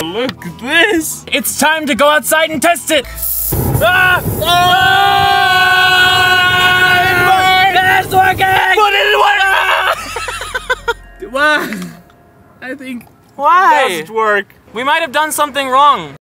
look at this. It's time to go outside and test it. Ah! Oh! It's working! But it didn't work! Well, I think Why? it doesn't work. We might have done something wrong.